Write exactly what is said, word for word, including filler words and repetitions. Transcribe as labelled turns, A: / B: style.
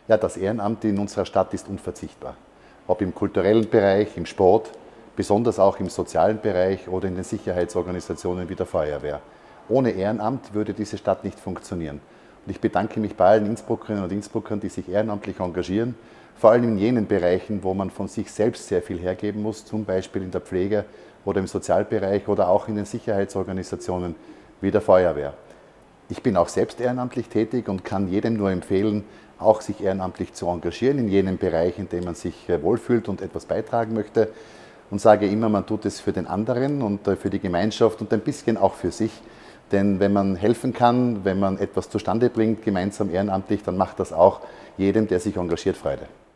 A: Ja, das Ehrenamt in unserer Stadt ist unverzichtbar. Ob im kulturellen Bereich, im Sport, besonders auch im sozialen Bereich oder in den Sicherheitsorganisationen wie der Feuerwehr. Ohne Ehrenamt würde diese Stadt nicht funktionieren. Und ich bedanke mich bei allen Innsbruckerinnen und Innsbruckern, die sich ehrenamtlich engagieren, vor allem in jenen Bereichen, wo man von sich selbst sehr viel hergeben muss, zum Beispiel in der Pflege oder im Sozialbereich oder auch in den Sicherheitsorganisationen wie der Feuerwehr. Ich bin auch selbst ehrenamtlich tätig und kann jedem nur empfehlen, auch sich ehrenamtlich zu engagieren in jenem Bereich, in dem man sich wohlfühlt und etwas beitragen möchte. Und sage immer, man tut es für den anderen und für die Gemeinschaft und ein bisschen auch für sich. Denn wenn man helfen kann, wenn man etwas zustande bringt, gemeinsam ehrenamtlich, dann macht das auch jedem, der sich engagiert, Freude.